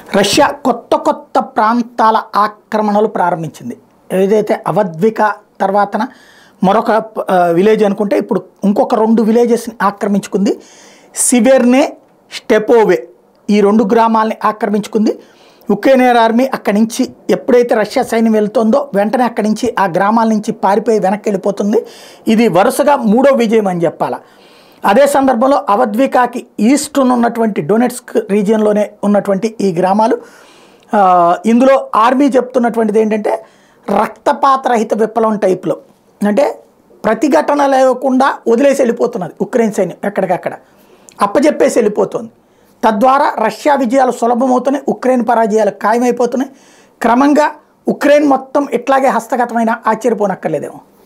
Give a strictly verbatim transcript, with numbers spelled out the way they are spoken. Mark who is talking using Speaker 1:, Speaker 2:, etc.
Speaker 1: Russia కొత్త కొత్త ప్రాంతాల ఆక్రమణలు ప్రారంభించింది. ఏదైతే అవద్విక తర్వాతన మరొక విలేజ్ అనుకుంటే ఇప్పుడు ఇంకొక రెండు విలేజెస్ని ఆక్రమించుకుంది. సివెర్నే, స్టెపోవే ఈ రెండు గ్రామాలని ఆక్రమించుకుంది. ఉక్రెయిన్ ఆర్మీ అక్కడి నుంచి ఎప్పుడైతే రష్యా సైన్యం వెళ్తుందో వెంటనే అక్కడి నుంచి ఆ గ్రామాల నుంచి పారిపోయి వెనక్కి వెళ్ళిపోతుంది. ఇది వరుసగా మూడో విజయం అని చెప్పాలి. అదే సందర్భంలో అవద్వికాకి ఈస్ట్ను ఉన్నటువంటి డొనెట్స్క్ రీజియన్లోనే ఉన్నటువంటి ఈ గ్రామాలు, ఇందులో ఆర్మీ చెప్తున్నటువంటిది ఏంటంటే రక్తపాతరహిత విప్లవం టైప్లో, అంటే ప్రతిఘటన లేకుండా వదిలేసి వెళ్ళిపోతున్నది ఉక్రెయిన్ సైన్యం, ఎక్కడికక్కడ అప్పచెప్పేసి వెళ్ళిపోతుంది. తద్వారా రష్యా విజయాలు సులభమవుతున్నాయి, ఉక్రెయిన్ పరాజయాలు ఖాయమైపోతున్నాయి. క్రమంగా ఉక్రెయిన్ మొత్తం ఇట్లాగే హస్తగతమైన ఆశ్చర్యపోనక్కర్లేదేమో.